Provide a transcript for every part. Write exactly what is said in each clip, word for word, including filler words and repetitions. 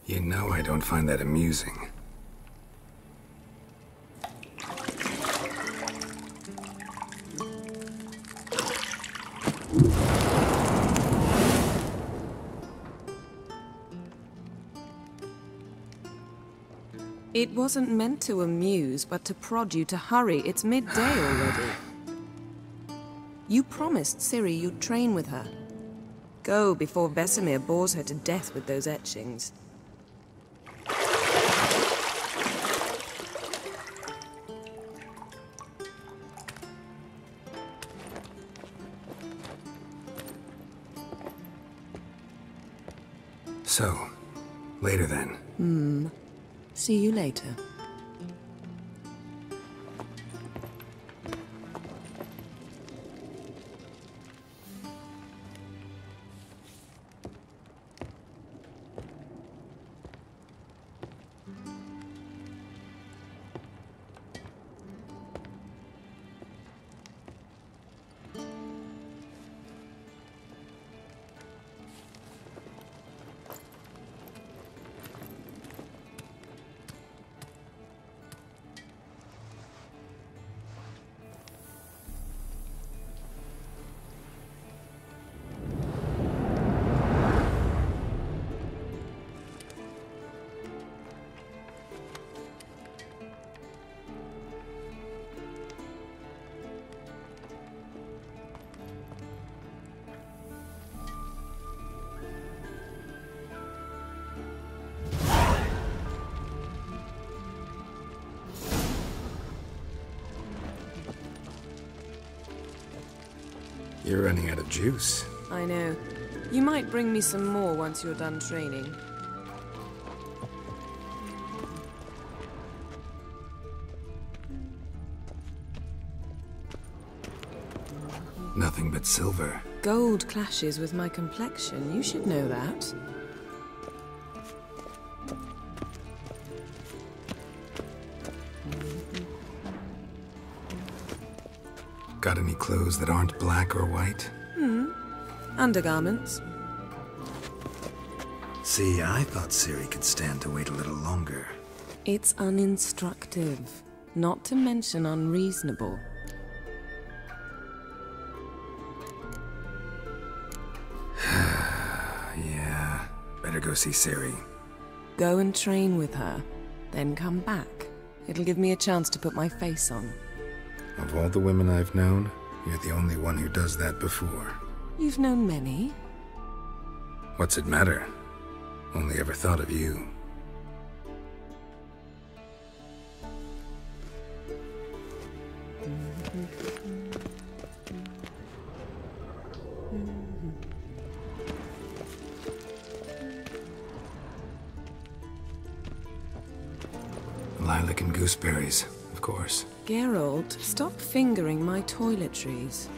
You know I don't find that amusing. It wasn't meant to amuse, but to prod you to hurry. It's midday already. You promised Ciri you'd train with her. Go before Vesemir bores her to death with those etchings. So, later then. Hmm. See you later. You're running out of juice. I know. You might bring me some more once you're done training. Nothing but silver. Gold clashes with my complexion. You should know that. Got any clothes that aren't black or white? Hmm. Undergarments. See, I thought Ciri could stand to wait a little longer. It's uninstructive, not to mention unreasonable. Yeah, better go see Ciri. Go and train with her, then come back. It'll give me a chance to put my face on. Of all the women I've known, you're the only one who does that before. You've known many. What's it matter? Only ever thought of you. Lilac and Gooseberries, of course. Geralt, stop fingering my toiletries.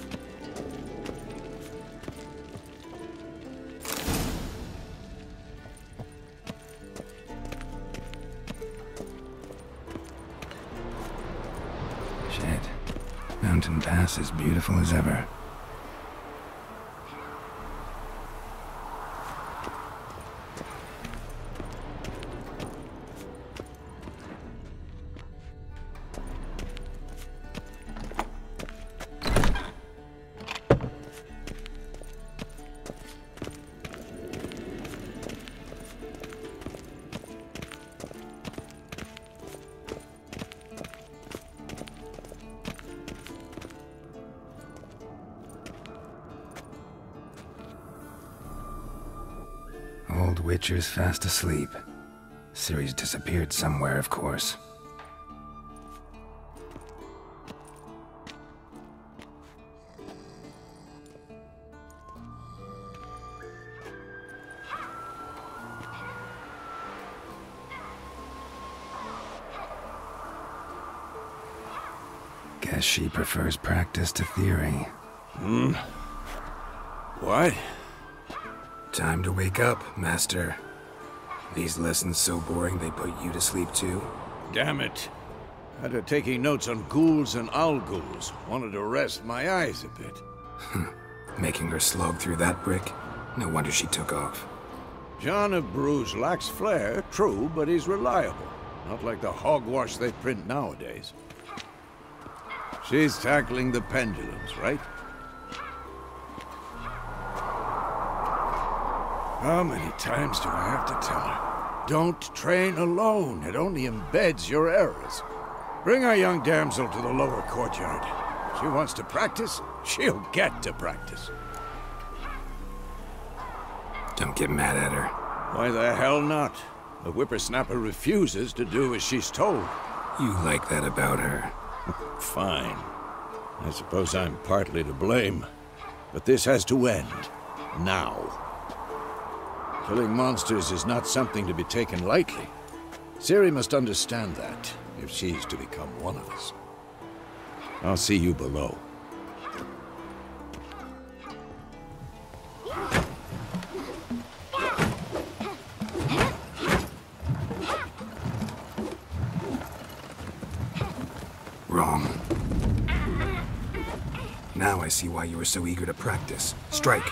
Shit. Mountain Pass is beautiful as ever. Old Witcher's fast asleep. Ciri's disappeared somewhere, of course. Guess she prefers practice to theory. Hmm? What? Time to wake up, Master. These lessons so boring they put you to sleep too? Damn it. After taking notes on ghouls and owl ghouls, wanted to rest my eyes a bit. Making her slog through that brick? No wonder she took off. John of Bruges lacks flair, true, but he's reliable. Not like the hogwash they print nowadays. She's tackling the pendulums, right? How many times do I have to tell her? Don't train alone. It only embeds your errors. Bring our young damsel to the lower courtyard. She wants to practice, she'll get to practice. Don't get mad at her. Why the hell not? The whippersnapper refuses to do as she's told. You like that about her. Fine. I suppose I'm partly to blame. But this has to end. Now. Killing monsters is not something to be taken lightly. Ciri must understand that, if she's to become one of us. I'll see you below. Wrong. Now I see why you were so eager to practice. Strike.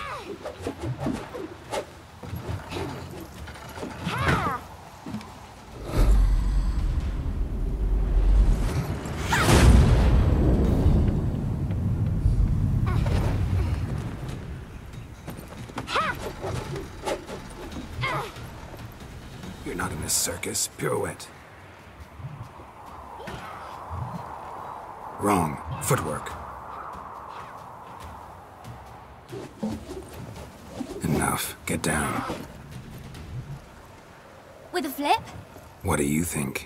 You're not in a circus. Pirouette. Wrong. Footwork. Enough. Get down. With a flip? What do you think?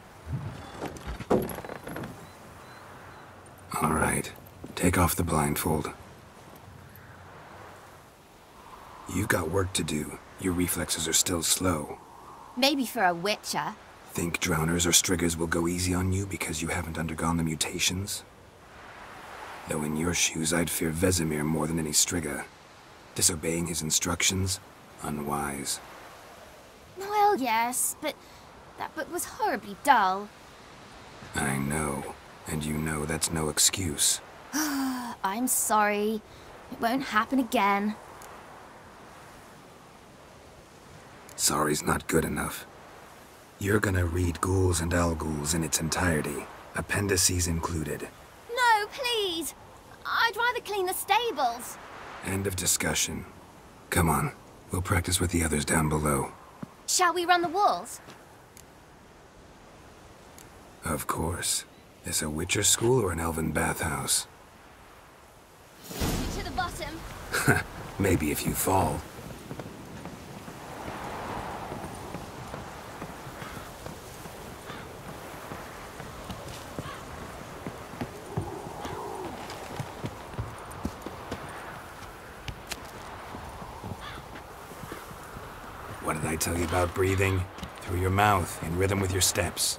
All right. Take off the blindfold. You've got work to do. Your reflexes are still slow. Maybe for a witcher. Think drowners or striggers will go easy on you because you haven't undergone the mutations? Though in your shoes, I'd fear Vesemir more than any strigger. Disobeying his instructions? Unwise. Well, yes, but that book was horribly dull. I know. And you know that's no excuse. I'm sorry. It won't happen again. Sorry's not good enough. You're gonna read Ghouls and Al-Ghouls in its entirety, appendices included. No, please! I'd rather clean the stables. End of discussion. Come on, we'll practice with the others down below. Shall we run the walls? Of course. This a Witcher school or an elven bathhouse? To the bottom. Maybe if you fall. What did I tell you about breathing? Through your mouth, in rhythm with your steps.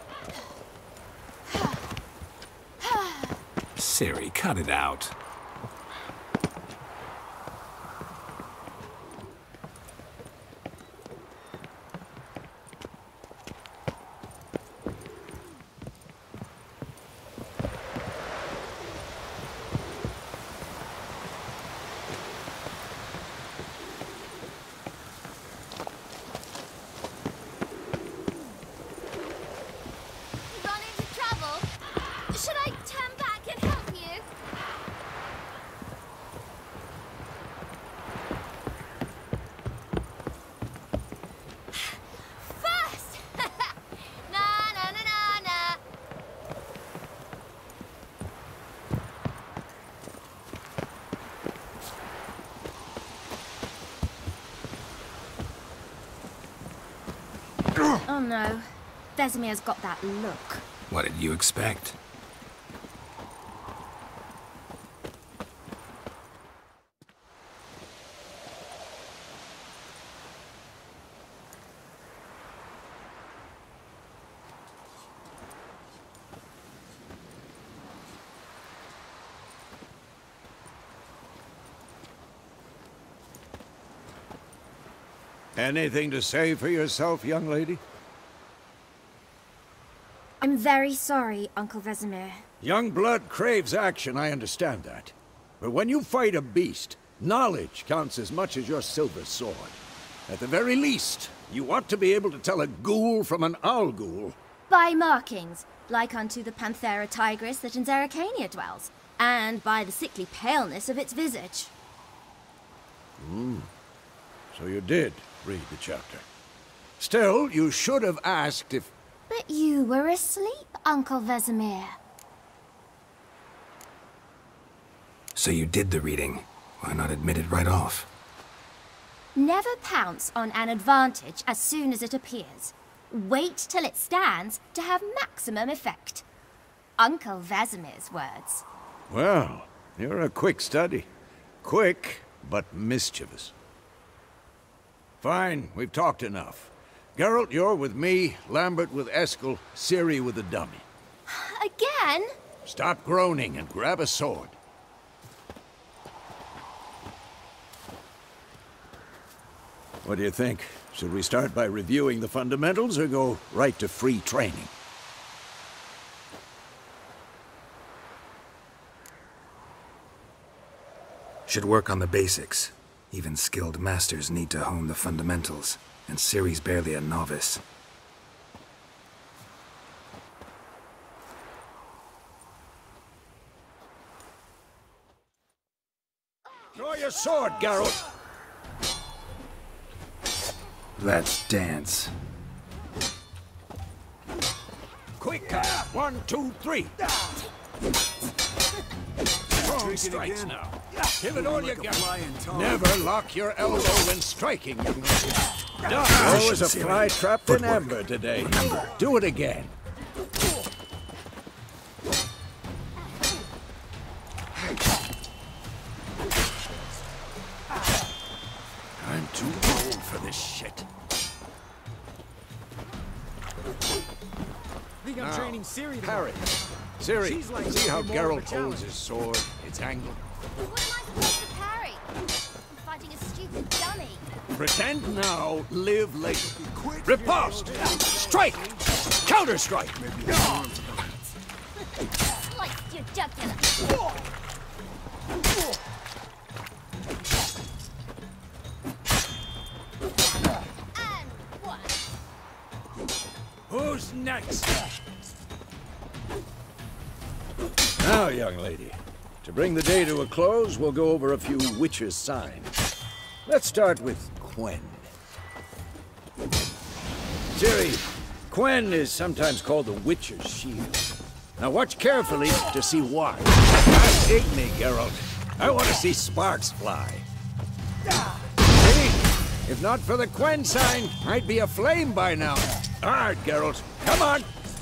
Ciri, cut it out. Oh no. Vesemir's got that look. What did you expect? Anything to say for yourself, young lady? I'm very sorry, Uncle Vesemir. Young blood craves action, I understand that. But when you fight a beast, knowledge counts as much as your silver sword. At the very least, you ought to be able to tell a ghoul from an owl ghoul. By markings, like unto the Panthera tigris that in Zerrikania dwells, and by the sickly paleness of its visage. Hmm. So you did read the chapter. Still, you should have asked if... But you were asleep, Uncle Vesemir. So you did the reading. Why not admit it right off? Never pounce on an advantage as soon as it appears. Wait till it stands to have maximum effect. Uncle Vesemir's words. Well, you're a quick study. Quick, but mischievous. Fine, we've talked enough. Geralt, you're with me, Lambert with Eskel, Ciri with the dummy. Again? Stop groaning and grab a sword. What do you think? Should we start by reviewing the fundamentals or go right to free training? Should work on the basics. Even skilled masters need to hone the fundamentals, and Ciri's barely a novice. Draw your sword, Geralt! Let's dance. Quick, cut. One, two, three. Strong strikes now. Give it all you got. Never lock your elbow when striking, young lady. There was a fly trapped in amber today. Remember, do it again. I'm too old for this shit. I think I'm Now, training Ciri to parry. Ciri, She's like see how more of a Geralt holds challenge. his sword? It's angled. What am I supposed to parry? I'm fighting a stupid dummy. Pretend now, live later. Riposte! Strike! Counter-strike! Slice your jugular. And one. Who's next? Now, young lady, to bring the day to a close, we'll go over a few witches' signs. Let's start with Quen. Ciri, Quen is sometimes called the Witcher's Shield. Now watch carefully to see why. Not hate me, Geralt. I want to see sparks fly. See? If not for the Quen sign, I'd be aflame by now. Hard, Geralt. Come on.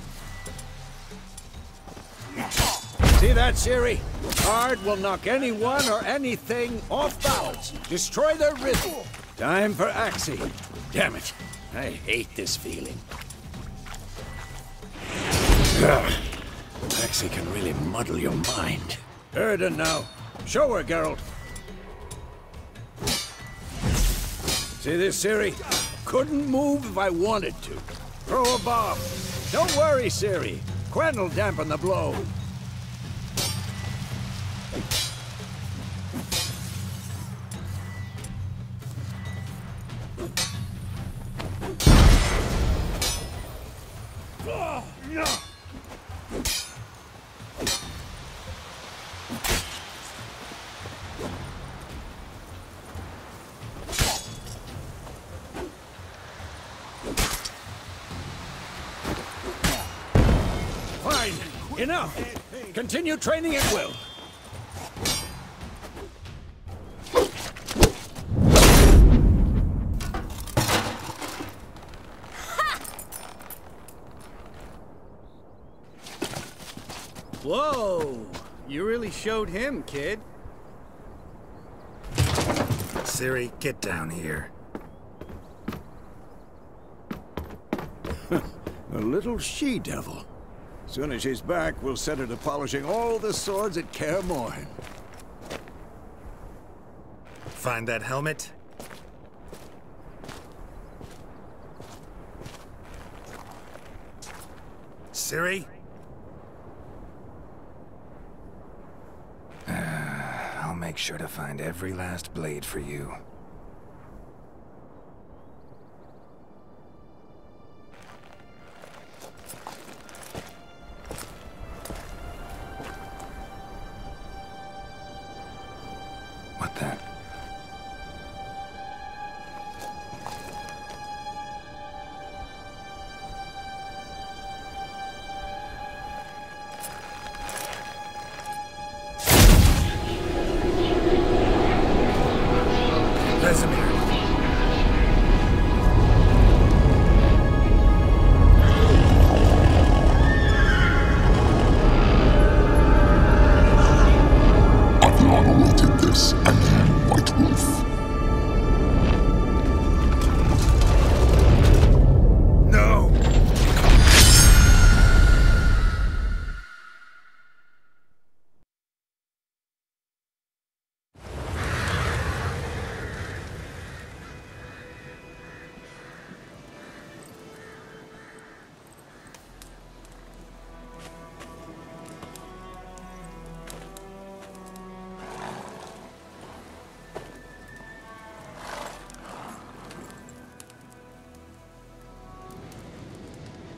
See that, Ciri? Hard will knock anyone or anything off balance. Destroy their rhythm. Time for Axie. Damn it. I hate this feeling. Ugh. Axie can really muddle your mind. Erden now. Show her, Geralt. See this, Ciri? Couldn't move if I wanted to. Throw a bomb. Don't worry, Ciri. Quen will dampen the blow. Fine. Enough. Continue training at will. Whoa! You really showed him, kid. Ciri, get down here. A little she-devil. Soon as she's back, we'll set her to polishing all the swords at Kaer Morhen. Find that helmet? Ciri? Uh, I'll make sure to find every last blade for you.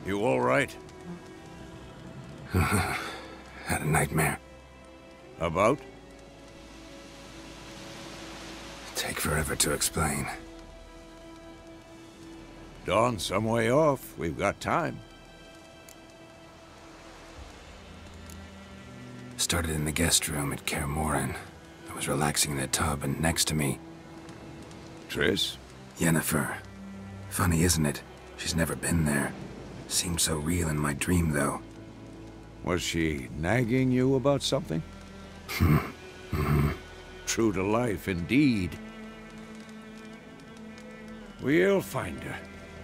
You all right? Had a nightmare. About? Take forever to explain. Dawn's some way off. We've got time. Started in the guest room at Kaer Morhen. I was relaxing in the tub, and next to me... Triss? Yennefer. Funny, isn't it? She's never been there. Seemed so real in my dream, though. Was she nagging you about something? Hmm. Mm-hmm. True to life, indeed. We'll find her.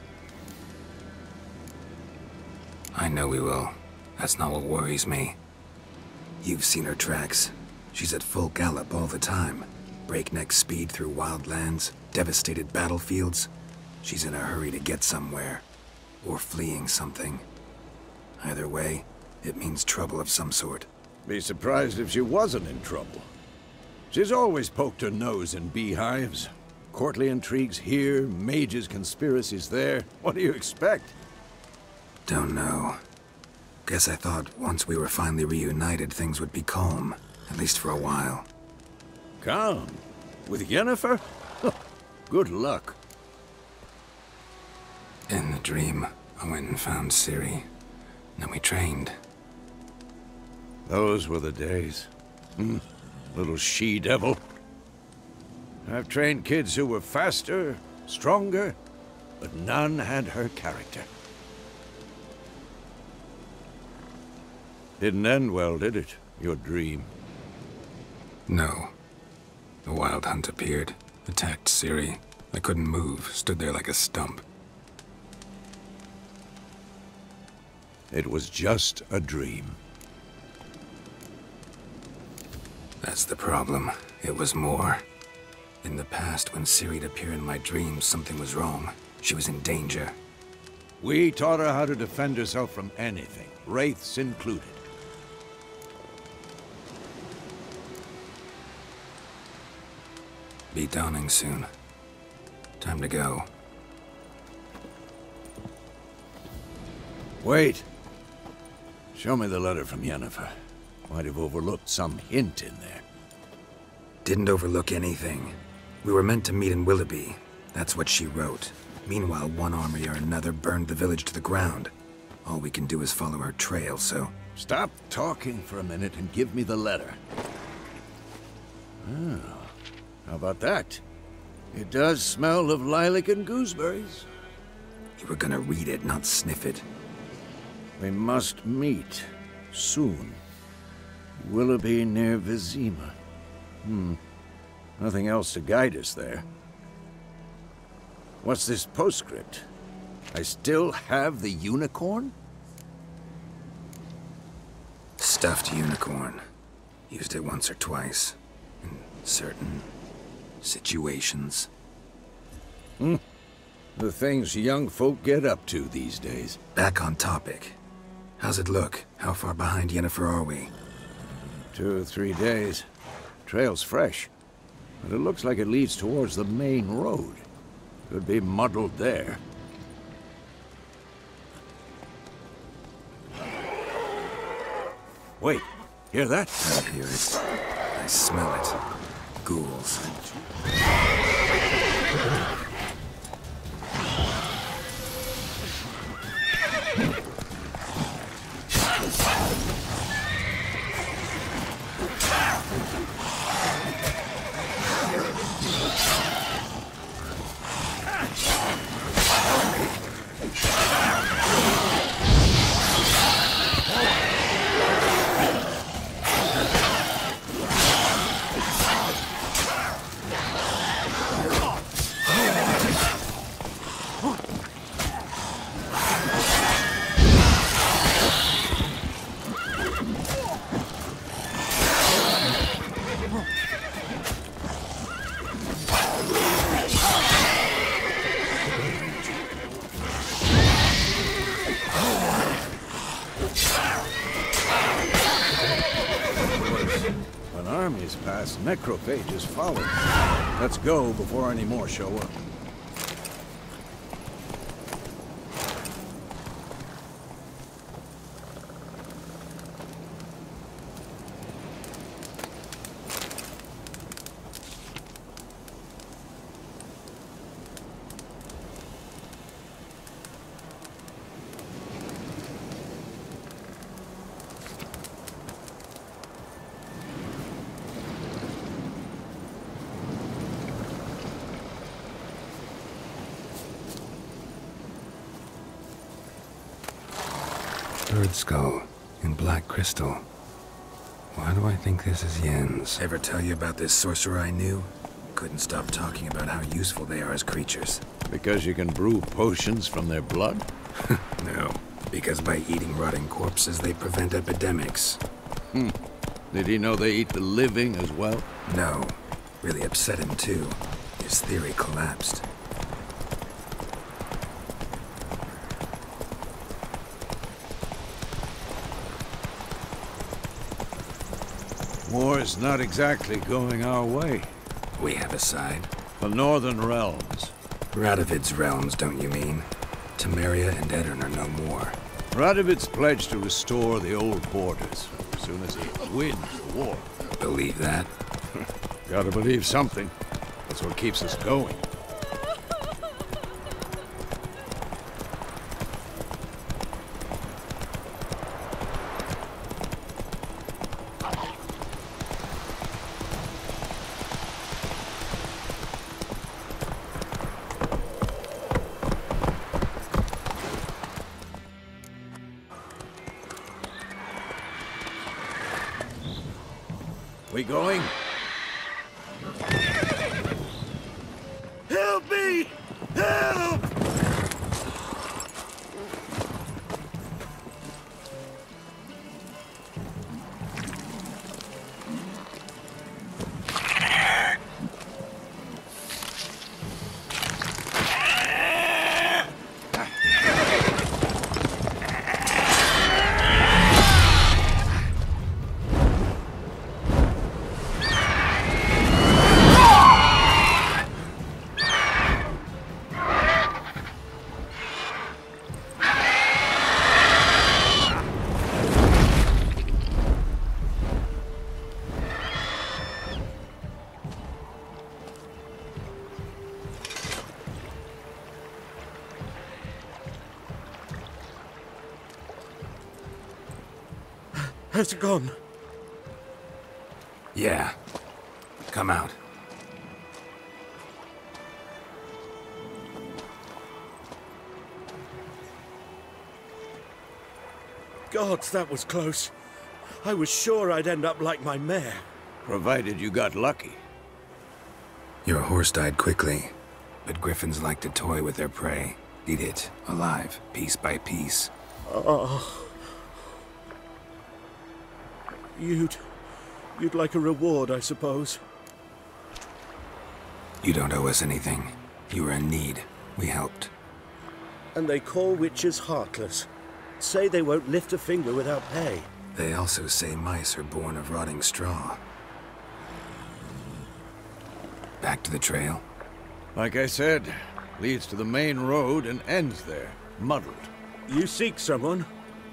I know we will. That's not what worries me. You've seen her tracks. She's at full gallop all the time. Breakneck speed through wild lands, devastated battlefields. She's in a hurry to get somewhere. Or fleeing something. Either way, it means trouble of some sort. Be surprised if she wasn't in trouble. She's always poked her nose in beehives. Courtly intrigues here, mages' conspiracies there. What do you expect? Don't know. Guess I thought once we were finally reunited, things would be calm. At least for a while. Calm? With Yennefer? Good luck. In the dream, I went and found Ciri. Then we trained. Those were the days. Hmm. Little she-devil. I've trained kids who were faster, stronger, but none had her character. Didn't end well, did it? Your dream? No. The Wild Hunt appeared, attacked Ciri. I couldn't move, stood there like a stump. It was just a dream. That's the problem. It was more. In the past, when Ciri'd appear in my dreams, something was wrong. She was in danger. We taught her how to defend herself from anything, wraiths included. Be dawning soon. Time to go. Wait. Show me the letter from Yennefer. Might have overlooked some hint in there. Didn't overlook anything. We were meant to meet in Willoughby. That's what she wrote. Meanwhile, one army or another burned the village to the ground. All we can do is follow her trail, so... Stop talking for a minute and give me the letter. Oh, how about that? It does smell of lilac and gooseberries. You were gonna read it, not sniff it. We must meet. Soon. Willoughby near Vizima. Hmm. Nothing else to guide us there. What's this postscript? I still have the unicorn? Stuffed unicorn. Used it once or twice. In certain situations. Hmm. The things young folk get up to these days. Back on topic. How's it look? How far behind Yennefer are we? Two or three days. Trail's fresh. But it looks like it leads towards the main road. Could be muddled there. Wait, hear that? I hear it. I smell it. Ghouls. Necrophages follow. Let's go before any more show up. Bird skull in black crystal. Why do I think this is Yen's? Ever tell you about this sorcerer I knew? Couldn't stop talking about how useful they are as creatures. Because you can brew potions from their blood? No, because by eating rotting corpses, they prevent epidemics. Hmm. Did he know they eat the living as well? No. Really upset him, too. His theory collapsed. War's not exactly going our way. We have a side. The Northern Realms. Radovid's realms, don't you mean? Temeria and Edirn are no more. Radovid's pledged to restore the old borders as soon as he wins the war. Believe that? Gotta believe something. That's what keeps us going. We going? Help me! Help! Has it gone? Yeah. Come out. Gods, that was close. I was sure I'd end up like my mare. Provided you got lucky. Your horse died quickly, but griffins like to toy with their prey. Eat it, alive, piece by piece. Oh. You'd... you'd like a reward, I suppose. You don't owe us anything. You were in need. We helped. And they call witches heartless. Say they won't lift a finger without pay. They also say mice are born of rotting straw. Back to the trail? Like I said, leads to the main road and ends there, muddled. You seek someone?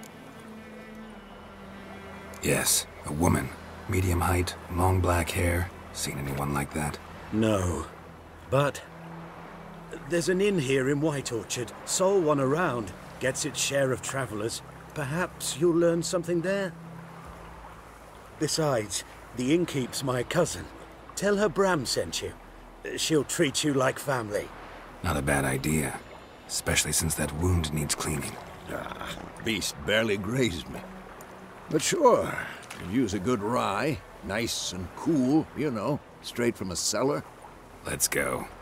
Yes, a woman. Medium height, long black hair. Seen anyone like that? No. But there's an inn here in White Orchard. Sole one around. Gets its share of travelers. Perhaps you'll learn something there? Besides, the innkeep's my cousin. Tell her Bram sent you. She'll treat you like family. Not a bad idea. Especially since that wound needs cleaning. Ah, beast barely grazed me. But sure, could use a good rye. Nice and cool, you know, straight from a cellar. Let's go.